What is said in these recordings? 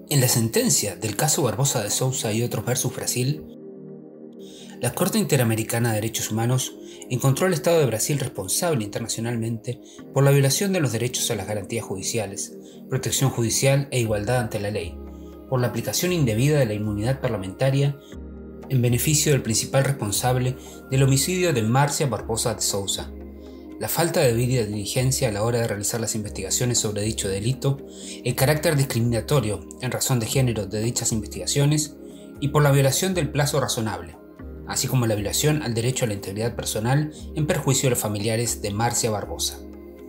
En la sentencia del caso Barbosa de Souza y otros versus Brasil, la Corte Interamericana de Derechos Humanos encontró al Estado de Brasil responsable internacionalmente por la violación de los derechos a las garantías judiciales, protección judicial e igualdad ante la ley, por la aplicación indebida de la inmunidad parlamentaria en beneficio del principal responsable del homicidio de Márcia Barbosa de Souza, la falta de debida diligencia a la hora de realizar las investigaciones sobre dicho delito, el carácter discriminatorio en razón de género de dichas investigaciones y por la violación del plazo razonable, así como la violación al derecho a la integridad personal en perjuicio de los familiares de Márcia Barbosa.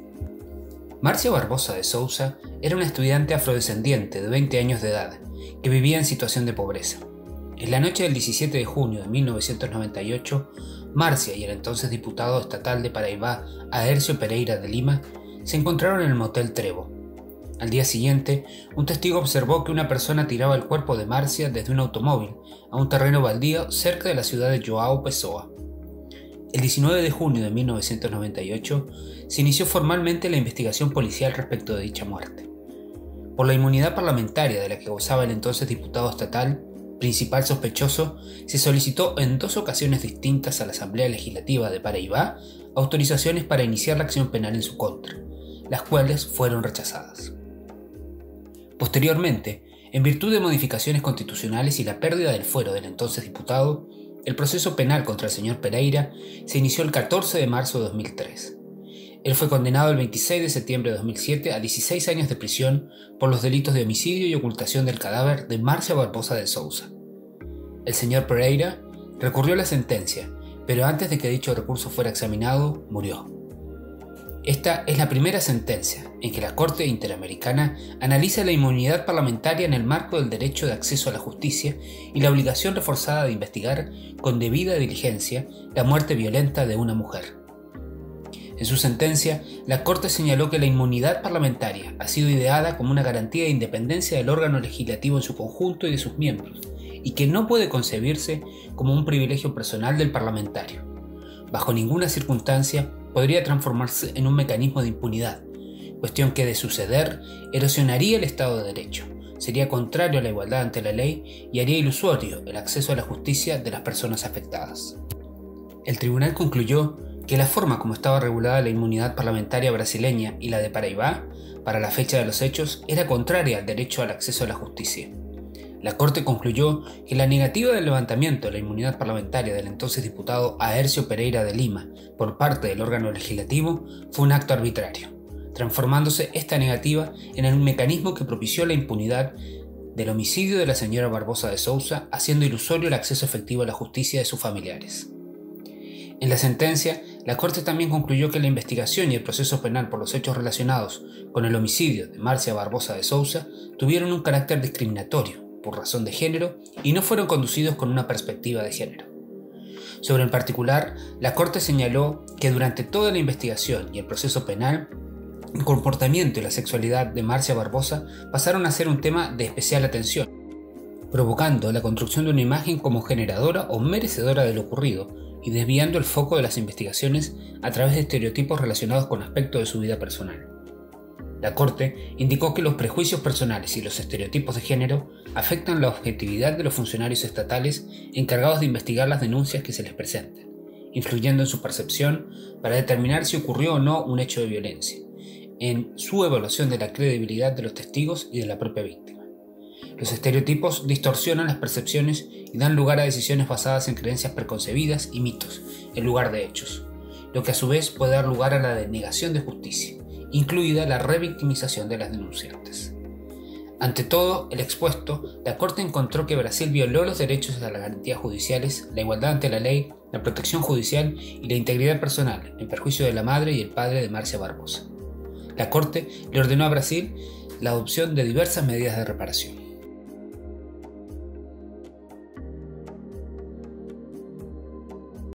Márcia Barbosa de Souza era una estudiante afrodescendiente de 20 años de edad que vivía en situación de pobreza. En la noche del 17 de junio de 1998, Márcia y el entonces diputado estatal de Paraíba, Aércio Pereira de Lima, se encontraron en el motel Trevo. Al día siguiente, un testigo observó que una persona tiraba el cuerpo de Márcia desde un automóvil a un terreno baldío cerca de la ciudad de João Pessoa. El 19 de junio de 1998 se inició formalmente la investigación policial respecto de dicha muerte. Por la inmunidad parlamentaria de la que gozaba el entonces diputado estatal, principal sospechoso, se solicitó en 2 ocasiones distintas a la Asamblea Legislativa de Paraíba autorizaciones para iniciar la acción penal en su contra, las cuales fueron rechazadas. Posteriormente, en virtud de modificaciones constitucionales y la pérdida del fuero del entonces diputado, el proceso penal contra el señor Pereira se inició el 14 de marzo de 2003. Él fue condenado el 26 de septiembre de 2007 a 16 años de prisión por los delitos de homicidio y ocultación del cadáver de Márcia Barbosa de Souza. El señor Pereira recurrió la sentencia, pero antes de que dicho recurso fuera examinado, murió. Esta es la primera sentencia en que la Corte Interamericana analiza la inmunidad parlamentaria en el marco del derecho de acceso a la justicia y la obligación reforzada de investigar con debida diligencia la muerte violenta de una mujer. En su sentencia, la Corte señaló que la inmunidad parlamentaria ha sido ideada como una garantía de independencia del órgano legislativo en su conjunto y de sus miembros, y que no puede concebirse como un privilegio personal del parlamentario. Bajo ninguna circunstancia podría transformarse en un mecanismo de impunidad, cuestión que de suceder erosionaría el Estado de Derecho, sería contrario a la igualdad ante la ley y haría ilusorio el acceso a la justicia de las personas afectadas. El tribunal concluyó que la forma como estaba regulada la inmunidad parlamentaria brasileña y la de Paraíba, para la fecha de los hechos, era contraria al derecho al acceso a la justicia. La Corte concluyó que la negativa del levantamiento de la inmunidad parlamentaria del entonces diputado Aércio Pereira de Lima por parte del órgano legislativo fue un acto arbitrario, transformándose esta negativa en el mecanismo que propició la impunidad del homicidio de la señora Barbosa de Souza, haciendo ilusorio el acceso efectivo a la justicia de sus familiares. En la sentencia, la Corte también concluyó que la investigación y el proceso penal por los hechos relacionados con el homicidio de Márcia Barbosa de Souza tuvieron un carácter discriminatorio por razón de género y no fueron conducidos con una perspectiva de género. Sobre el particular, la Corte señaló que durante toda la investigación y el proceso penal, el comportamiento y la sexualidad de Márcia Barbosa pasaron a ser un tema de especial atención, provocando la construcción de una imagen como generadora o merecedora de lo ocurrido, y desviando el foco de las investigaciones a través de estereotipos relacionados con aspectos de su vida personal. La Corte indicó que los prejuicios personales y los estereotipos de género afectan la objetividad de los funcionarios estatales encargados de investigar las denuncias que se les presenten, influyendo en su percepción para determinar si ocurrió o no un hecho de violencia, en su evaluación de la credibilidad de los testigos y de la propia víctima. Los estereotipos distorsionan las percepciones y dan lugar a decisiones basadas en creencias preconcebidas y mitos, en lugar de hechos, lo que a su vez puede dar lugar a la denegación de justicia, incluida la revictimización de las denunciantes. Ante todo el expuesto, la Corte encontró que Brasil violó los derechos a las garantías judiciales, la igualdad ante la ley, la protección judicial y la integridad personal, en perjuicio de la madre y el padre de Márcia Barbosa. La Corte le ordenó a Brasil la adopción de diversas medidas de reparación.